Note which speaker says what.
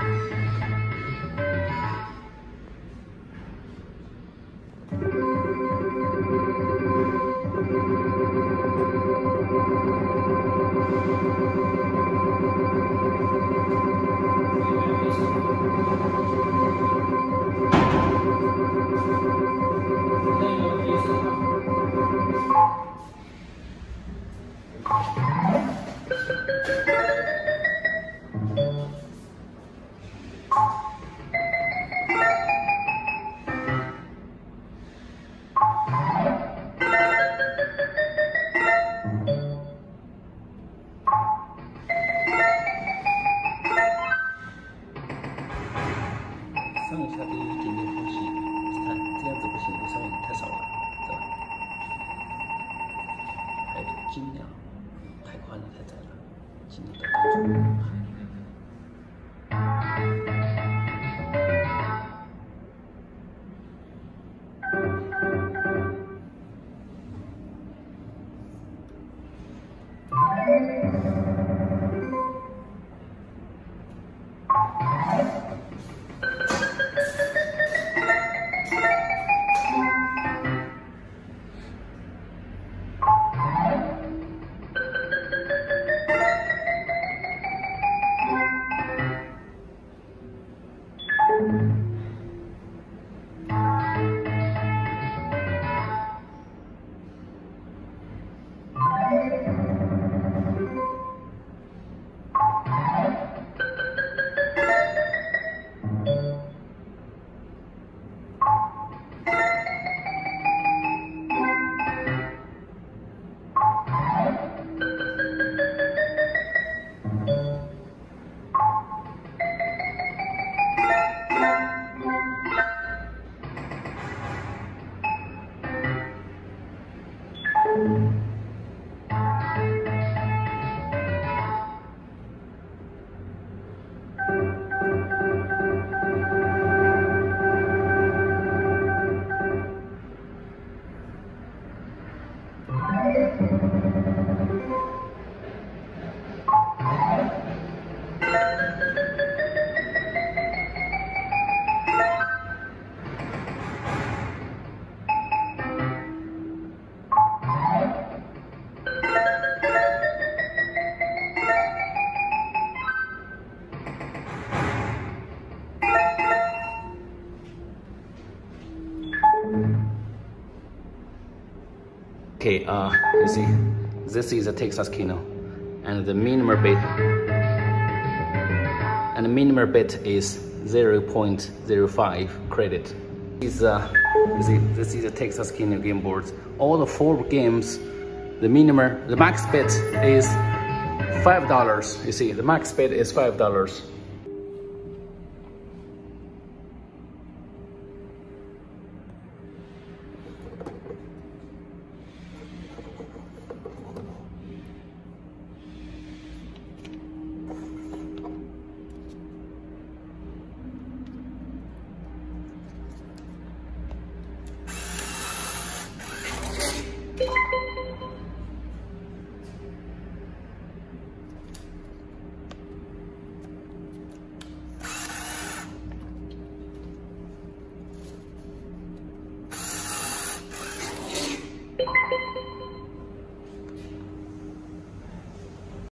Speaker 1: 上下的一点点呼吸，看这样子不行，稍微太少了，是吧？还有尽量太宽了，太窄了，尽量都当中。Okay, you see, this is a Texas Keno, and the minimum bid is 0.05 credit. You see, this is a Texas Keno game board. All the 4 games, the max bid is $5. You see, the max bid is $5.